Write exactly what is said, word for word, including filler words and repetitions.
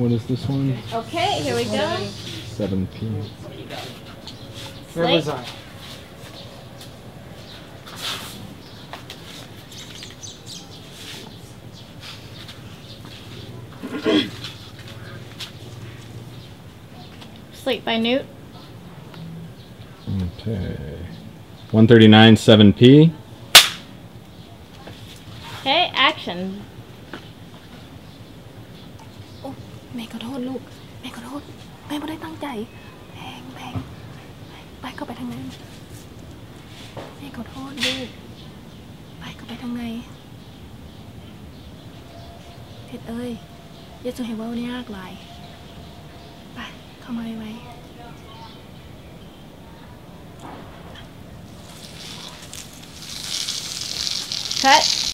What is this one? Okay, here we go. seven P. Where was I? Slate by Newt. Okay. one thirty-nine, seven P. Okay, action. โอ้แม่ขอโทษลูกแม่ขอโทษแม่ไม่ได้ตั้งใจแพงแพงไปเข้าไปทางในแม่ขอโทษลูกไปเข้าไปทางในเพชรเอ้ยอย่าจะให้เว้าเนี่ยยากหลายไปเข้ามาไว้ Cut.